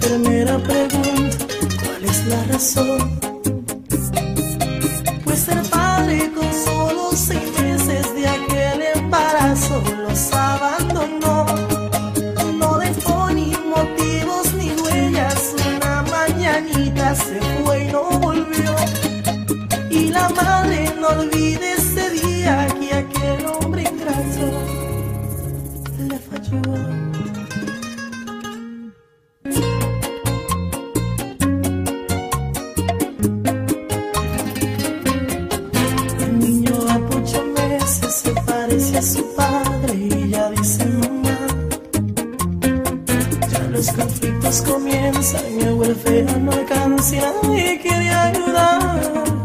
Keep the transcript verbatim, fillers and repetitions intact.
enfermera pregunta cuál es la razón. Pues el padre con solo seis meses de aquel embarazo los abandonó. No dejó ni motivos ni huellas, una mañanita se fue y no volvió. Y la madre no olvide ese día que aquel hombre ingrato le falló. A su padre y ya dice mamá, ya los conflictos comienzan, el huérfano no alcanza y nadie quiere ayudar.